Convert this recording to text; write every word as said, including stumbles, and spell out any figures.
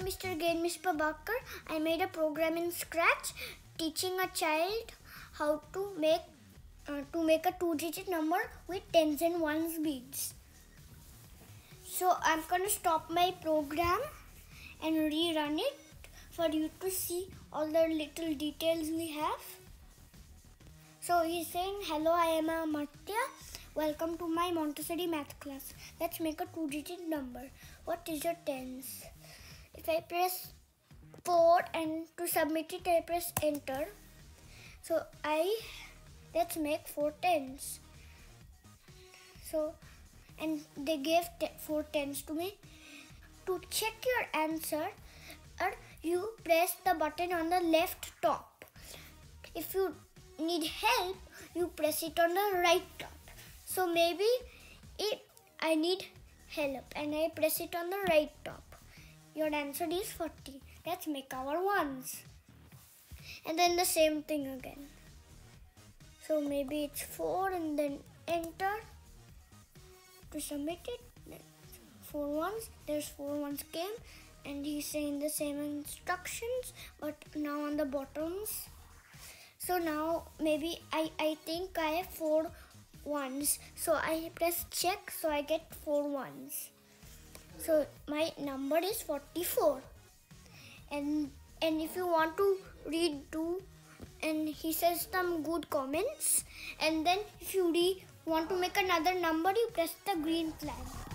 Mister Ganesh Babakar. I made a program in Scratch teaching a child how to make uh, to make a two-digit number with tens and ones beads. So I'm gonna stop my program and rerun it for you to see all the little details we have. So he's saying, hello, I am Amartya. Welcome to my Montessori math class. Let's make a two-digit number. What is your tens? If I press four and to submit it, I press enter. So I, let's make four tens. So, and they gave four tens to me. To check your answer, or you press the button on the left top. If you need help, you press it on the right top. So maybe if I need help and I press it on the right top, your answer is forty. Let's make our ones. And then the same thing again. So maybe it's four and then enter to submit it. Four ones, there's four ones came, and he's saying the same instructions but now on the bottoms. So now maybe I, I think I have four ones. So I press check, so I get four ones. So my number is forty-four. And and if you want to read two, and he says some good comments, and then if you re want to make another number, you press the green flag.